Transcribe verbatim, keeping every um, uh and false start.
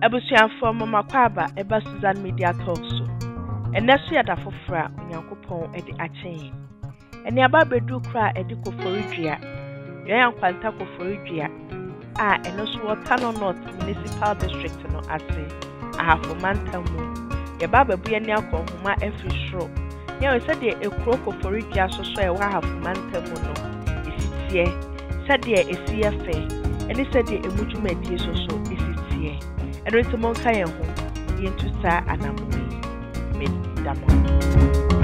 Ebusuafo mama kwaba eba Susan Media Talk so. Enesu ya da fofra Onyankopon edi achen. Eni aba bedu kra edi Koforidua Duayaw Nkwanta Koforidua a enosu wo Tano North Municipal District no ase Ahafo mantamu. Ye baba bu ye ni akonhoma every shro. Ye we said e kro Koforidua so so e wa Ahafo mantamu no. Isitie said ye esiye fe. Eni said ye emujuma die so so isitie. Eno nti monka ye ho. Ye ntusa anamumi. Me damo.